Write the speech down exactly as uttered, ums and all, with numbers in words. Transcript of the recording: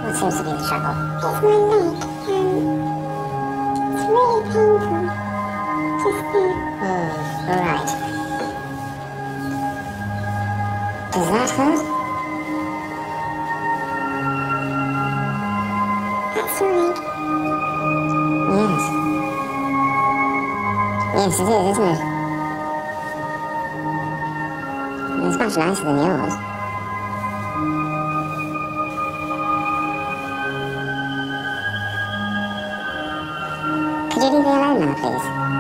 What seems to be the trouble? It's my leg. Um, it's really painful. Just there. Hmm, right. Does that hurt? That's your leg. Yes. Yes, it is, isn't it? It's much nicer than yours. Could you leave me alone now, please?